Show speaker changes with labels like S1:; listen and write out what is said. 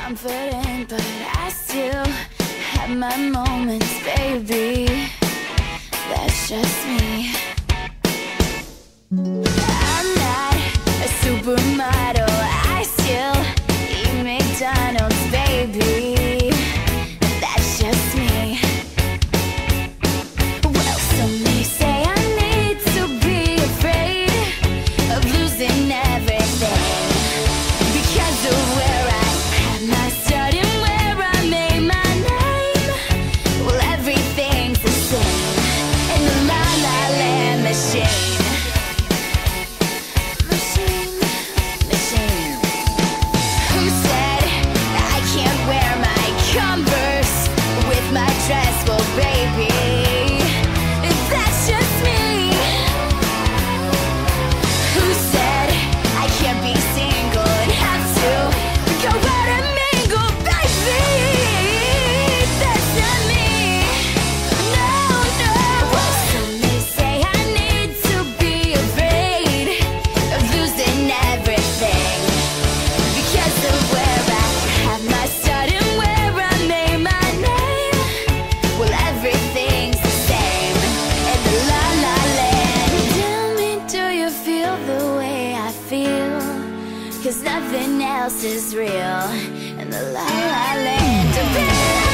S1: confident, but I still have my moments, baby. That's just me. I'm not a supermodel, I still eat McDonald's, baby. That's just me. Well, some may say I need to be afraid of losing everything because of where I had my start and where I made my name. Well, everything's the same in the La La Land machine. Who said I can't wear my Converse with my dress? Well, baby, that's just me. Who said I can't be single and have to go out and mingle, baby? That's not me. No, no. Well, some may say I need to be afraid of losing everything because of where I have my start and where I made my name. Well, everything's the same in the La La Land. Tell me, do you feel the way I feel? 'Cause nothing else is real in the La La Land.